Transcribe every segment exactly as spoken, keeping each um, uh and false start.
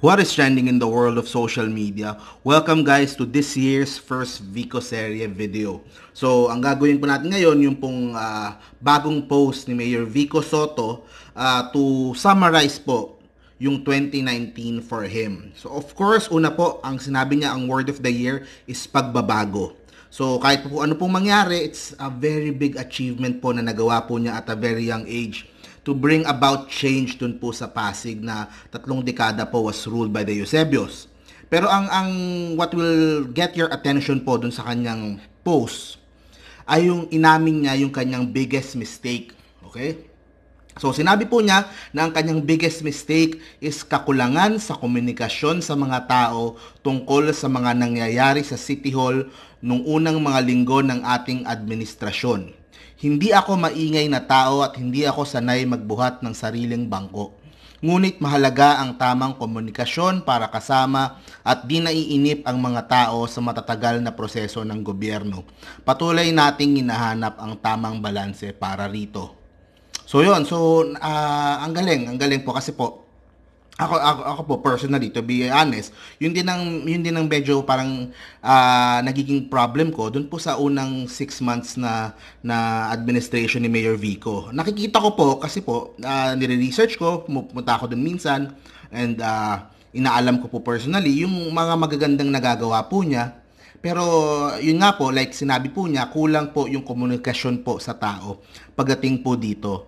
What is trending in the world of social media? Welcome guys to this year's first Vico Serie video. So, ang gagawin po natin ngayon, yung pong uh, bagong post ni Mayor Vico Soto uh, to summarize po yung twenty nineteen for him. So, of course, una po, ang sinabi niya, ang word of the year is pagbabago. So, kahit po ano pong mangyari, it's a very big achievement po na nagawa po niya at a very young age to bring about change dun po sa Pasig na tatlong dekada po was ruled by the Eusebios. Pero ang ang what will get your attention po dun sa kanyang post ay yung inamin niya yung kanyang biggest mistake. Okay? So sinabi po niya na ang kanyang biggest mistake is kakulangan sa komunikasyon sa mga tao tungkol sa mga nangyayari sa City Hall nung unang mga linggo ng ating administrasyon. Hindi ako maingay na tao at hindi ako sanay magbuhat ng sariling bangko. Ngunit mahalaga ang tamang komunikasyon para kasama at di naiinip ang mga tao sa matatagal na proseso ng gobyerno. Patuloy nating hinahanap ang tamang balanse para rito. So yun, so uh, ang galing, ang galing po kasi po Ako, ako, ako po personally, to be honest, yun din ang yun din ang medyo parang uh, nagiging problem ko dun po sa unang six months na na administration ni Mayor Vico. Nakikita ko po kasi po uh, nire-research ko, pumunta ako dun minsan and uh, inaalam ko po personally yung mga magagandang nagagawa po niya. Pero yun nga po, like sinabi po niya, kulang po yung komunikasyon po sa tao pagdating po dito.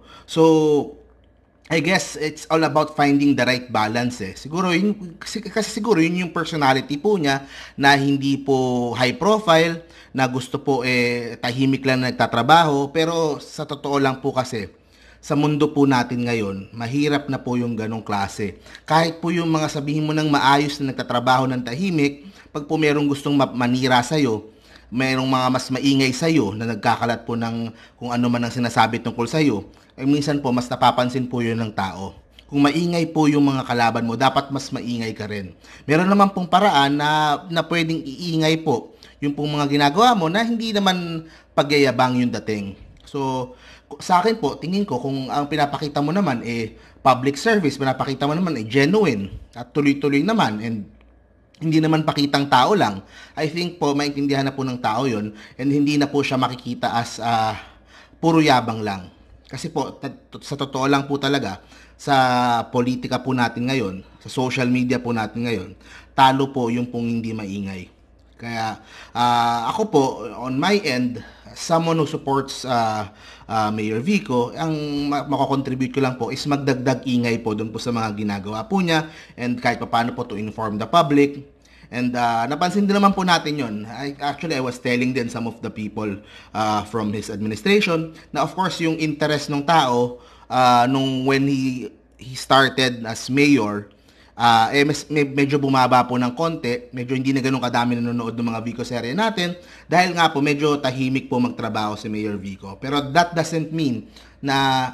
So I guess it's all about finding the right balance eh. Siguro yun, kasi, kasi siguro yun yung personality po niya na hindi po high profile, na gusto po eh tahimik lang nagtatrabaho, pero sa totoo lang po kasi sa mundo po natin ngayon, mahirap na po yung ganong klase. Kahit po yung mga sabihin mo ng maayos na nagtatrabaho ng tahimik, pag po merong gustong manira sa'yo, mayroong mga mas maingay sa'yo na nagkakalat po ng kung ano man ang sinasabi tungkol sa'yo, ay minsan po mas napapansin po yun ng tao. Kung maingay po yung mga kalaban mo, dapat mas maingay ka rin. Meron naman pong paraan na, na pwedeng iingay po yung pong mga ginagawa mo na hindi naman pagyayabang yung dating. So, sa akin po, tingin ko kung ang pinapakita mo naman eh public service, pinapakita mo naman eh genuine at tuloy-tuloy naman and hindi naman pakitang tao lang, I think po maintindihan na po ng tao yon and hindi na po siya makikita as uh, puro yabang lang. Kasi po, sa totoo lang po talaga, sa politika po natin ngayon, sa social media po natin ngayon, talo po yung pong hindi maingay. Kaya uh, ako po, on my end, someone who supports uh, uh, Mayor Vico, ang makakontribute ko lang po is magdagdag ingay po doon po sa mga ginagawa po niya and kahit pa paano po to inform the public. And uh, napansin din naman po natin yun. I, actually, I was telling din some of the people uh, from his administration na of course yung interest ng tao uh, nung when he he started as mayor, uh, eh, mes, medyo bumaba po ng konti. Medyo hindi na ganun kadami nanonood ng mga Vico serye natin dahil nga po medyo tahimik po magtrabaho si Mayor Vico. Pero that doesn't mean na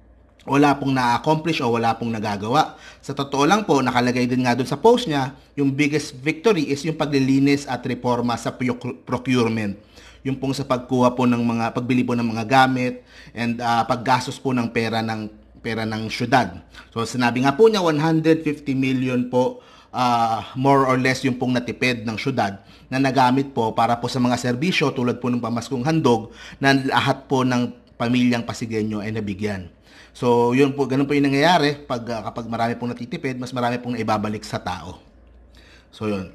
wala pong na-accomplish o wala pong nagagawa. Sa totoo lang po, nakalagay din nga doon sa post niya, yung biggest victory is yung paglilinis at reforma sa procurement. Yung pong sa pagkuha po ng mga, pagbili po ng mga gamit and uh, paggastos po ng pera ng pera ng syudad. So sinabi nga po niya, one hundred fifty million po uh, more or less yung pong natipid ng syudad na nagamit po para po sa mga serbisyo tulad po ng pamaskong handog na lahat po ng pamilyang Pasigueño ay nabigyan. So, yun po, ganun po yung nangyayari pag, uh, kapag marami pong natitipid, mas marami pong naibabalik sa tao. So, yun.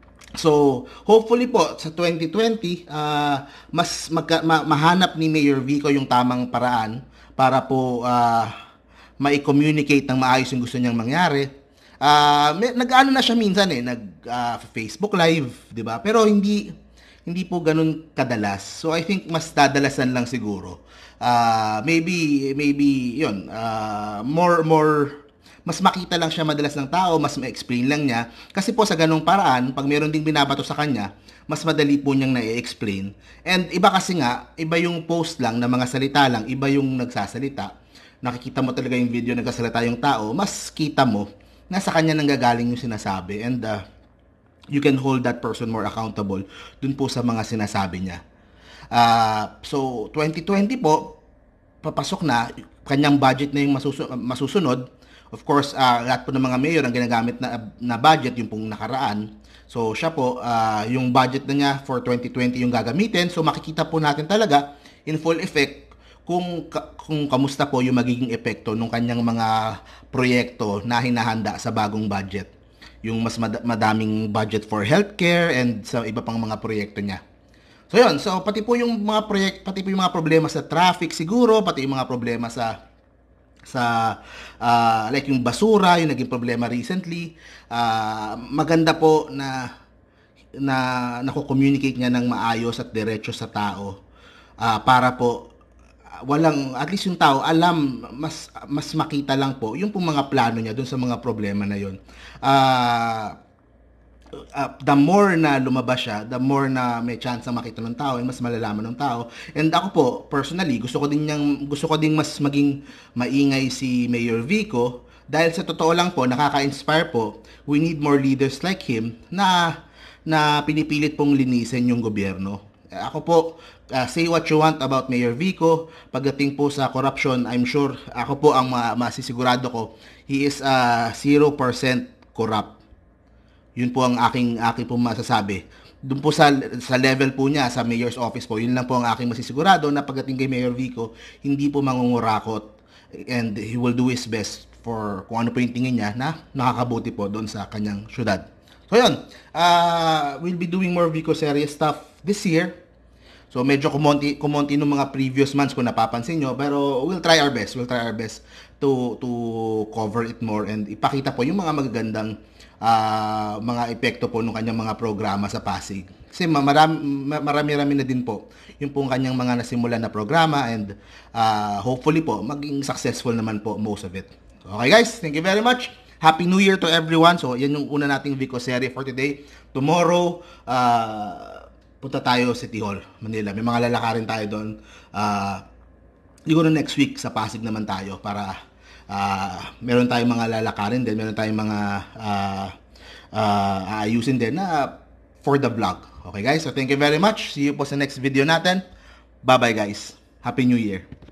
So, hopefully po, sa twenty twenty, uh, mas magka, ma, mahanap ni Mayor Vico yung tamang paraan para po uh, ma-communicate ng maayos yung gusto niyang mangyari. Uh, nag-ano na siya minsan eh, nag-Facebook uh, Live, di ba? Pero hindi, hindi po ganun kadalas. So, I think mas dadalasan lang siguro. Uh, maybe maybe yun uh, more more mas makita lang siya madalas ng tao, mas ma-explain lang niya kasi po sa ganung paraan pag meron ding binabato sa kanya mas madali po niyang na-explain and iba kasi nga iba yung post lang na mga salita lang, iba yung nagsasalita, nakikita mo talaga yung video nagsasalita yung tao, mas kita mo na sa kanya nanggagaling yung sinasabi and uh, you can hold that person more accountable dun po sa mga sinasabi niya. Uh, so, twenty twenty po, papasok na, kanyang budget na yung masusunod, masusunod Of course, uh, lahat po ng mga mayor ang ginagamit na, na budget yung pong nakaraan. So siya po, uh, yung budget na niya for twenty twenty yung gagamitin. So makikita po natin talaga in full effect kung kung kamusta po yung magiging epekto ng kanyang mga proyekto na hinahanda sa bagong budget. Yung mas mad- madaming budget for healthcare and sa iba pang mga proyekto niya. So yun, so pati po yung mga proyek, pati po yung mga problema sa traffic siguro, pati yung mga problema sa sa uh, like yung basura, yung naging problema recently. Uh, maganda po na na nako-communicate niya ng maayos at diretso sa tao uh, para po uh, walang at least yung tao alam mas mas makita lang po yung pong mga plano niya doon sa mga problema na yon. Uh, Uh, the more na lumabas siya, the more na may chance na makita ng tao, and mas malalaman ng tao. And ako po, personally, gusto ko din niyang, gusto ko din mas maging maingay si Mayor Vico dahil sa totoo lang po, nakaka-inspire po. We need more leaders like him na na pinipilit pong linisin yung gobyerno. Ako po, uh, say what you want about Mayor Vico. Pagdating po sa corruption, I'm sure, ako po ang ma- masisigurado ko, he is uh, zero percent corrupt. Yun po ang aking aking po masasabi. Doon po sa sa level po niya sa mayor's office po, yun lang po ang aking masisigurado na pagdating kay Mayor Vico, hindi po mangungurakot and he will do his best for kung ano po yung tingin niya na nakakabuti po doon sa kanyang syudad. So yun, uh, we'll be doing more Vico series stuff this year. So medyo kumonti kumonti nung mga previous months kung napapansin nyo, pero we'll try our best. We'll try our best to to cover it more and ipakita po yung mga magagandang uh, mga epekto po ng kanyang mga programa sa Pasig. Kasi marami-rami na din po yung pong kanyang mga nasimulan na programa and uh, hopefully po maging successful naman po most of it. Okay guys, thank you very much. Happy New Year to everyone. So yan yung una nating Vico series for today. Tomorrow, uh, punta tayo sa City Hall, Manila. May mga lalakarin tayo doon. Uh, siguro next week sa Pasig naman tayo para uh, meron tayong mga lalakarin din, meron tayong mga uh, uh, aayusin din na for the vlog. Okay guys, so thank you very much. See you po sa next video natin. Bye bye guys. Happy New Year.